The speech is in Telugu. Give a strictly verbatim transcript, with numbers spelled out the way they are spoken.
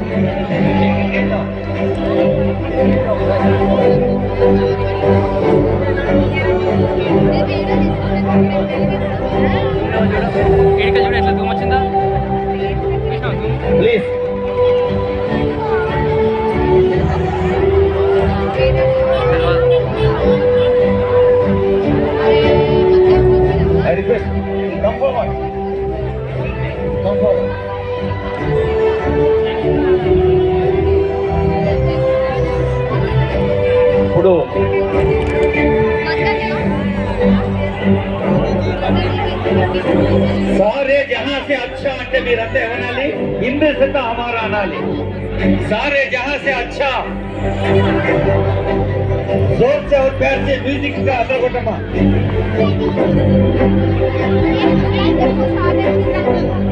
Please I request, come forward. Come forward. ఇప్పుడు सारे जहां से अच्छा అంటే మీరంతా ఏమనాలి इनमें से तो हमारा అనాలి सारे जहां से अच्छा जोर से और प्यार से म्यूजिक का अदर कोटमा